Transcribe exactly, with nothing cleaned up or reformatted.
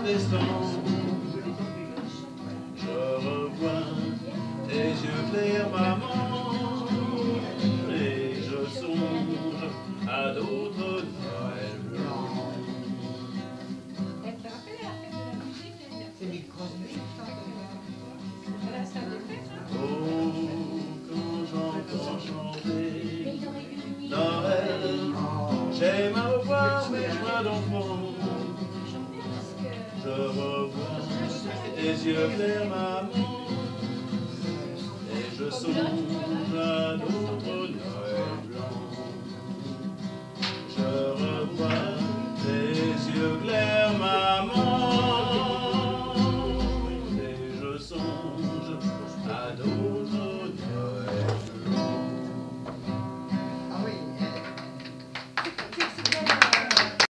destin. Je revois tes yeux clairs, maman, et je songe à d'autres Noëls blancs. Oh, quand j'entends chanter Noël, j'aime à revoir mes joies d'enfant. Je revois tes yeux clairs, maman, et je songe à d'autres.